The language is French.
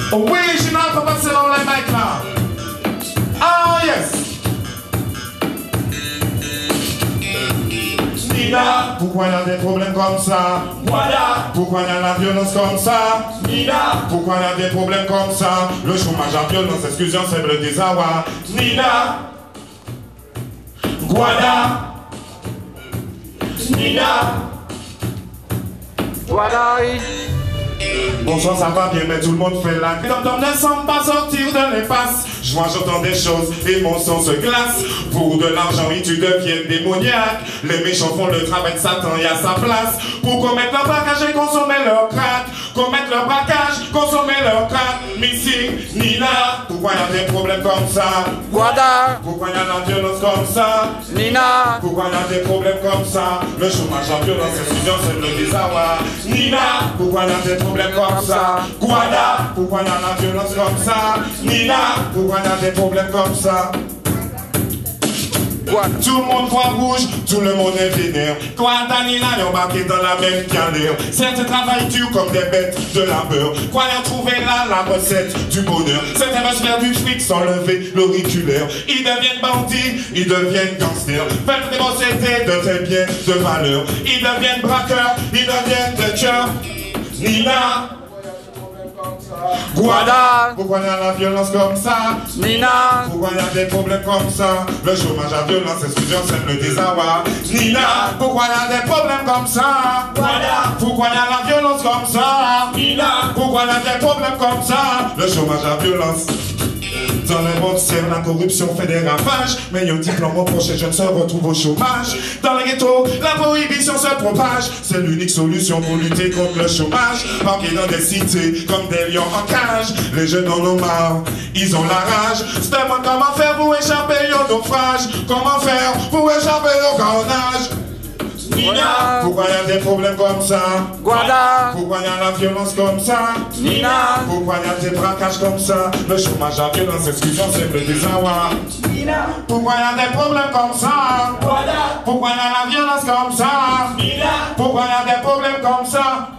Oui, Gina, faut passer dans les mecs là. Ah yes. Nina, pourquoi il y a des problèmes comme ça? Voilà. Pourquoi il y a la violence comme ça? Nina, pourquoi il y a des problèmes comme ça? Le chômage à violence, exclusion, c'est le désarroi. Nina, Guada, Nina, Voilà. bonsoir, ça va bien, mais tout le monde fait la gueule. Tom ne semble pas sortir de l'impasse. Moi j'entends des choses et mon sang se glace. Pour de l'argent, oui, tu deviens démoniaque. Les méchants font le travail de Satan, il y a sa place. Pour commettre leur braquage et consommer leur crack. Commettre leur braquage, consommer leur crack. Missy, Nina, pourquoi il y a des problèmes comme ça? Guada. Pourquoi il y a la violence comme ça? Nina. Pourquoi il y a des problèmes comme ça? Le chômage en violence, exclusion, c'est le désarroi. Nina, pourquoi il y a des problèmes comme ça? Guada, pourquoi il y a la violence comme ça? Nina, pourquoi il y a des problèmes comme ça? Tout le monde voit rouge, tout le monde est vénère. Guada, Nina, ils ont embarqué dans la même galère. Certains travaillent dur comme des bêtes de labeur. Quoi, ils ont trouvé là la recette du bonheur. Certains veulent se faire du fric sans lever l'auriculaire. Ils deviennent bandits, ils deviennent gangsters. Faites des sociétés de tes biens de valeur. Ils deviennent braqueurs, ils deviennent des tueurs. Nina, Guada. pourquoi il y a la violence comme ça? Nina. Pourquoi il y a des problèmes comme ça? Le chômage à violence, exclusion, c'est le désarroi. Nina, pourquoi il y a des problèmes comme ça? Guada, pourquoi il y a la violence comme ça? Nina, pourquoi il y a des problèmes comme ça? Le chômage à violence. Dans le monde, c'est la corruption fait des ravages. Mais un diplôme au prochain jeune se retrouve au chômage. Dans les ghettos, la prohibition se propage. C'est l'unique solution pour lutter contre le chômage. Parqués dans des cités comme des lions en cage. Les jeunes en ont marre, ils ont la rage. Se demandent comment faire pour échapper au naufrage. Comment faire pour échapper au carnage? Nina, pourquoi il y a des problèmes comme ça? Guada. Pourquoi il y a la violence comme ça? Nina. Pourquoi il y a des braquages comme ça? Le chômage à violence, exclusion, c'est le désarroi. Nina. Pourquoi il y a des problèmes comme ça? Guada. Pourquoi il y a la violence comme ça? Nina. Pourquoi il y a des problèmes comme ça?